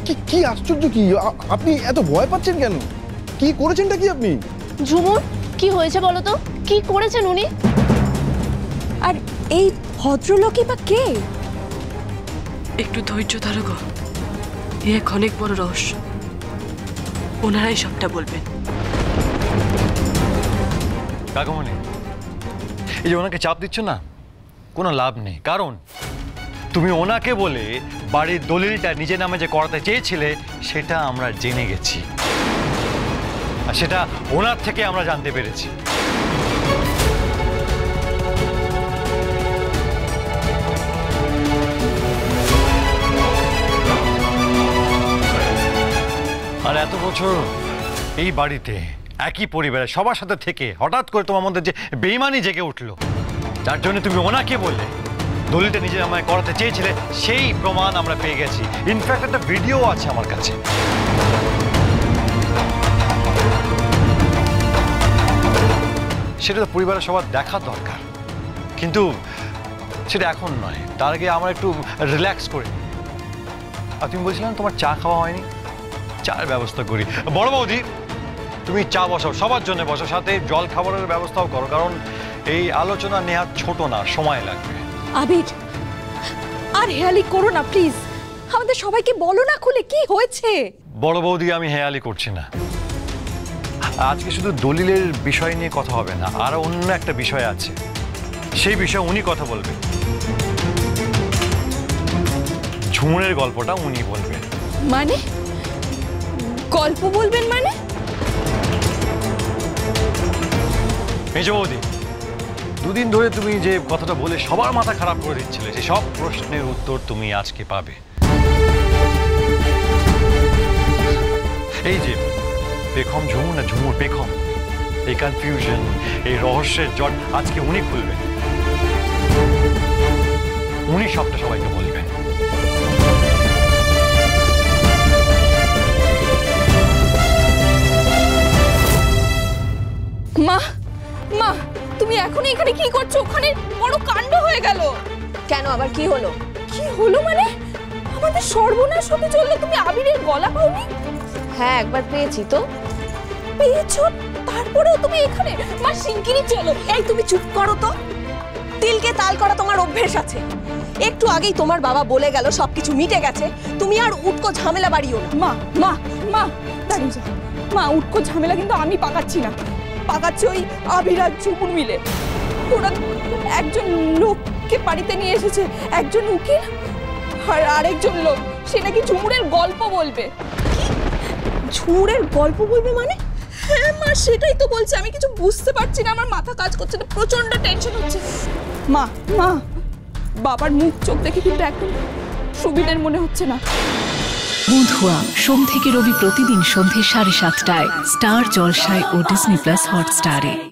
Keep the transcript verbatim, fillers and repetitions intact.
কি কি আশ্চর্য কি আপনি এত ভয় পাচ্ছেন কেন? কি করেছেনটা কি আপনি? ঝুমুর কি হয়েছে বলো তো, কি করেছেন উনি? আর এই ভদ্রলোকই বা কে? একটু ধৈর্য ধরো গো, এ এক অনেক বড় রহস্য, ওনারাই সবটা বলবেন। কাকামণি, এই যে ওনাকে চাপ দিচ্ছ না, কোনো লাভ নেই। কারণ তুমি ওনাকে বলে বাড়ির দলিলটা নিজের নামে যে করাতে চেয়েছিলে সেটা আমরা জেনে গেছি, আর সেটা ওনার থেকে আমরা জানতে পেরেছি। আর এত বছর এই বাড়িতে একই পরিবারে সবার সাথে থেকে হঠাৎ করে তোমার মধ্যে যে বেইমানি জেগে উঠলো, যার জন্য তুমি ওনাকে বললে দলিলটা নিজের আমায় করাতে চেয়েছিলে, সেই প্রমাণ আমরা পেয়ে গেছি। ইনফ্যাক্ট একটা ভিডিও আছে আমার কাছে। সেটা তো পরিবারের সবার দেখা দরকার, কিন্তু সেটা এখন নয়, তার আগে আমরা একটু রিল্যাক্স করি। আর তুমি বলছিলাম তোমার চা খাওয়া হয়নি, চার ব্যবস্থা করি। বড় বৌদি, তুমি চা বসাও, সবার জন্য বসাও, সাথে জল খাবারের ব্যবস্থাও করো, কারণ এই আলোচনা নেহাত ছোট না, সময় লাগবে। আবির, আর হেয়ালি করো না প্লিজ, আমাদের সবাইকে বলো না খুলে কি হয়েছে। বড় বৌদি, আমি হেয়ালি করছি না। আজকে শুধু দলিলের বিষয় নিয়ে কথা হবে না, আরো অন্য একটা বিষয় আছে, সেই বিষয়ে উনি কথা বলবেন। ঝুমুরের গল্পটা উনি বলবেন। মানে গল্প বলবেন মানে? মেজ বৌদি, দুদিন ধরে তুমি যে কথাটা বলে সবার মাথা খারাপ করে দিচ্ছিলে, সেই সব প্রশ্নের উত্তর তুমি আজকে পাবে। এই যে বেগম ঝুমুর না ঝুমুর বেগম, এই কনফিউশন, এই রহস্যের জট আজকে উনি খুলবেন, উনি সবটা সবাইকে বলবেন। মা, মা, তুমি এখন এখানে কি করছো? ওখানে বড় কাণ্ড হয়ে গেল। কেন আবার কি হলো? কি হলো মানে? আমাদের সর্বনাশ হতে চললো। তুমি আবিরের গলা পাওনি? হ্যাঁ, একবার পেয়েছি তো। পেয়েছো? তারপরেও তুমি এখানে? মা শিগগিরই চলো। এই তুমি চুপ করো তো, তিলকে তাল করা তোমার অভ্যেস আছে। একটু আগেই তোমার বাবা বলে গেল সবকিছু মিটে গেছে, তুমি আর উটকো ঝামেলা বাড়িও না। মা, মা, মা, দাঁড়িয়ে যাও। মা, উটকো ঝামেলা কিন্তু আমি পাকাচ্ছি না, পাকাচ্ছে ওই আবির আর ঝুমুর মিলে। ওরা একজন লোককে বাড়িতে নিয়ে এসেছে, একজন উকিল আর আরেকজন লোক, সে নাকি ঝুমুরের গল্প বলবে। ঝুমুরের গল্প বলবে মানে? হ্যাঁ মা, সেটাই তো বলছি। আমি কিছু বুঝতে পারছি না, আমার মাথা কাজ করছে না, প্রচন্ড টেনশন হচ্ছে। মা, মা, বাবার মুখ চোখ দেখে কিন্তু একদম সুবিধের মনে হচ্ছে না। বন্ধুয়া, সোম থেকে রবি প্রতিদিন সন্ধ্যে সাড়ে সাতটায় স্টার জলসায় ও ডিজনি প্লাস হটস্টারে।